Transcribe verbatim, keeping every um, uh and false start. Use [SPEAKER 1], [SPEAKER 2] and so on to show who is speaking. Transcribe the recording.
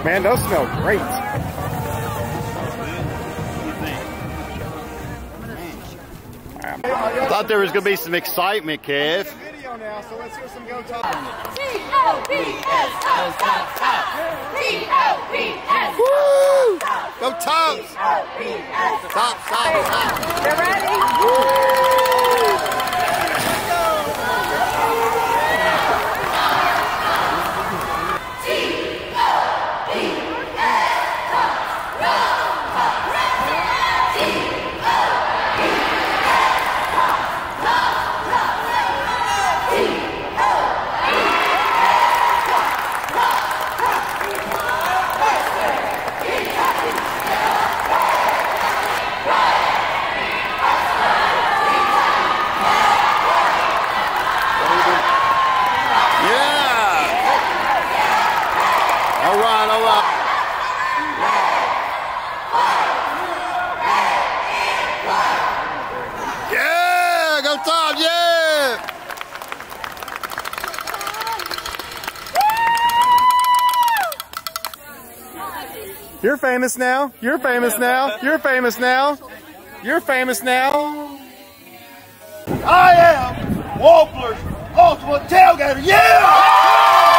[SPEAKER 1] Man, those smell great.
[SPEAKER 2] I thought there was going to be some excitement, Kev.
[SPEAKER 1] Video now, so let's hear some go top.
[SPEAKER 3] T O P S, stop, stop, stop. T O P S.
[SPEAKER 2] Woo! Go Tops!
[SPEAKER 3] T O P S.
[SPEAKER 2] Stop, stop, stop.
[SPEAKER 3] You ready?
[SPEAKER 1] You're famous now. You're famous now. You're famous now. You're famous now.
[SPEAKER 2] I am Wampler's ultimate tailgater. Yeah!